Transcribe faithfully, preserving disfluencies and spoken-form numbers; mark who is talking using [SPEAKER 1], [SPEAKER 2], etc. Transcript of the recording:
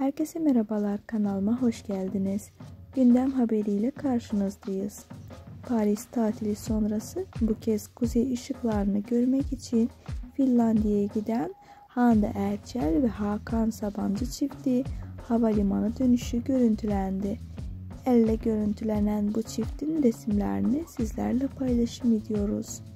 [SPEAKER 1] Herkese merhabalar, kanalıma hoş geldiniz. Gündem haberiyle karşınızdayız. Paris tatili sonrası bu kez kuzey ışıklarını görmek için Finlandiya'ya giden Hande Erçel ve Hakan Sabancı çifti havalimanı dönüşü görüntülendi. Elle görüntülenen bu çiftin resimlerini sizlerle paylaşım ediyoruz.